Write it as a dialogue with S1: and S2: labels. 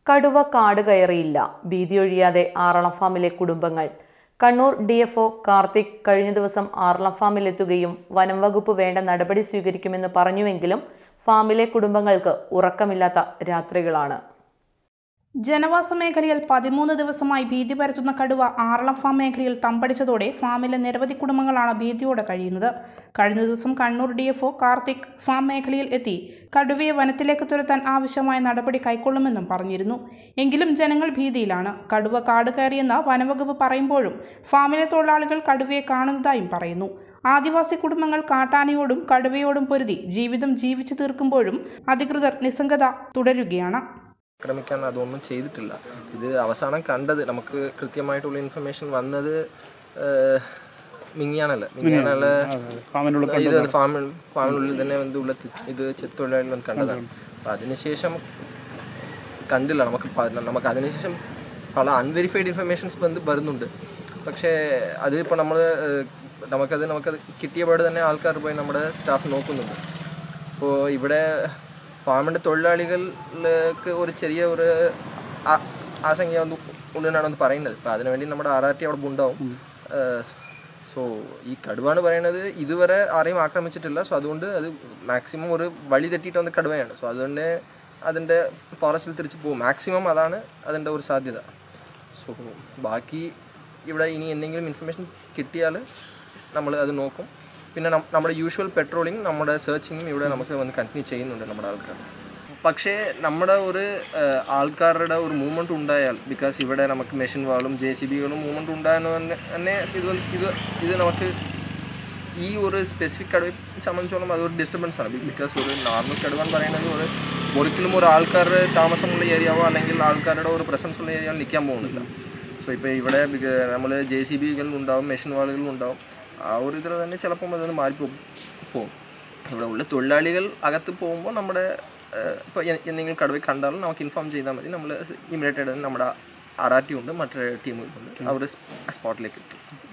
S1: കടുവ കാട് കയറിയില്ല, ഭീതിയൊഴിയാതെ ആറളം ഫാമിലെ കുടുംബങ്ങൾ. കണ്ണൂർ DFO കാർത്തിക് കഴിഞ്ഞ ദിവസം ആറളം ഫാമിലെത്തുകയും വനം വകുപ്പ് വേണ്ട നടപടി സ്വീകരിക്കുമെന്ന് പറഞ്ഞുവെങ്കിലും ഫാമിലെ കുടുംബങ്ങൾക്ക് ഉറക്കമില്ലാത്ത രാത്രികളാണ്.
S2: ജനവാസ മേഖലയിൽ 13 ദിവസമായി ഭീതി പരത്തുന്ന കടുവ ആറളം ഫാം മേഖലയിൽ തമ്പടിച്ചതോടെ ഫാമിലെ നിരവധി കുടുംബങ്ങളാണ് ഭീതിയോടെ കഴിയുന്നത്. കഴിഞ്ഞ ദിവസം കണ്ണൂർ DFO കാർത്തിക് ഫാം മേഖലയിൽ എത്തി കടുവയെ വനത്തിലേക്ക് തുരത്താൻ ആവശ്യമായ നടപടി കൈക്കൊള്ളുമെന്നും പറഞ്ഞിരുന്നു. എങ്കിലും ജനങ്ങൾ ഭീതിയിലാണ്. കടുവ കാട് കയറിയെന്ന് വനവകുപ്പ് പറയുമ്പോഴും ഫാമിലെ തൊഴിലാളികൾ കടുവയെ കാണുന്നതായും പറയുന്നു. ആദിവാസി കുടുംബങ്ങൾ കാട്ടാനയോടും കടുവയോടും പൊരുതി ജീവിതം ജീവിച്ചു തീർക്കുമ്പോഴും അധികൃതർ നിസ്സംഗത തുടരുകയാണ്.
S3: ആക്രമിക്കാൻ അതൊന്നും ചെയ്തിട്ടില്ല. ഇത് അവസാനം കണ്ടത് നമുക്ക് കൃത്യമായിട്ടുള്ള ഇൻഫർമേഷൻ വന്നത് മിനിഞ്ഞാണല്ലേ ഇത് ഫാമിനുള്ളിൽ തന്നെ ഇത് ചെത്തൊഴിലാളികൾ കണ്ടതാണ്. അപ്പം അതിനുശേഷം കണ്ടില്ല. നമുക്ക് അതിനുശേഷം പല അൺവെരിഫൈഡ് ഇൻഫർമേഷൻസ് വരുന്നുണ്ട്. പക്ഷേ അത് ഇപ്പോൾ നമുക്കത് കിട്ടിയപാട് തന്നെ ആൾക്കാർ പോയി നമ്മുടെ സ്റ്റാഫ് നോക്കുന്നുണ്ട്. ഇപ്പോൾ ഇവിടെ ഫാമിൻ്റെ തൊഴിലാളികൾക്ക് ഒരു ചെറിയ ഒരു ആശങ്ക ഉണ്ടെന്നാണ് പറയുന്നത്. അപ്പോൾ അതിനുവേണ്ടി നമ്മുടെ RRT അവിടെ ഉണ്ടാവും. സോ ഈ കടുവ എന്ന് പറയുന്നത് ഇതുവരെ ആരെയും ആക്രമിച്ചിട്ടില്ല. സോ അതുകൊണ്ട് അത് മാക്സിമം ഒരു വഴി തെറ്റിയിട്ട് വന്ന കടുവയാണ്. സോ അതുകൊണ്ട് അതിൻ്റെ ഫോറസ്റ്റിൽ തിരിച്ച് പോകും. മാക്സിമം അതാണ് അതിൻ്റെ ഒരു സാധ്യത. സോ ബാക്കി ഇവിടെ ഇനി എന്തെങ്കിലും ഇൻഫർമേഷൻ കിട്ടിയാൽ നമ്മൾ അത് നോക്കും. പിന്നെ നമ്മുടെ യൂഷ്വൽ പെട്രോളിങ്, നമ്മുടെ സെർച്ചിങ്ങും ഇവിടെ നമുക്ക് വന്ന് കണ്ടിന്യൂ ചെയ്യുന്നുണ്ട് നമ്മുടെ ആൾക്കാർ. പക്ഷേ നമ്മുടെ ഒരു ആൾക്കാരുടെ ഒരു മൂവ്മെൻറ്റ് ഉണ്ടായാൽ, ബിക്കോസ് ഇവിടെ നമുക്ക് മെഷീൻ വാളും JCBകളും മൂവ്മെൻറ്റ് ഉണ്ടായെന്ന് തന്നെ ഇത് നമുക്ക് ഈ ഒരു സ്പെസിഫിക് കടുവയെ സംബന്ധിച്ചോളം അതൊരു ഡിസ്റ്റർബൻസ് ആണ്. ബിക്കോസ് ഒരു നോർമൽ കടുവ എന്ന് പറയുന്നത് ഒരിക്കലും ഒരു ആൾക്കാരുടെ താമസമുള്ള ഏരിയാവോ അല്ലെങ്കിൽ ആൾക്കാരുടെ ഒരു പ്രസൻസ് ഉള്ള ഏരിയയിൽ നിൽക്കാൻ പോകുന്നില്ല. സോ ഇപ്പോൾ ഇവിടെ നമ്മൾ JCBകളുണ്ടാവും, മെഷീൻ വാളുകളുണ്ടാവും. ആ ഒരു ഇതിൽ തന്നെ ചിലപ്പം അതൊന്ന് മാറിപ്പോകും. ഇവിടെ ഉള്ള തൊഴിലാളികൾ അകത്ത് പോകുമ്പോൾ നമ്മുടെ ഇപ്പോൾ എന്തെങ്കിലും കടുവ കണ്ടാലും നമുക്ക് ഇൻഫോം ചെയ്താൽ മതി. നമ്മൾ ഇമ്മീഡിയറ്റ് ആയിട്ട് നമ്മുടെ RRT ഉണ്ട്, മറ്റൊരു ടീമുകളുണ്ട്, അവർ സ്പോട്ടിലേക്ക് എത്തും.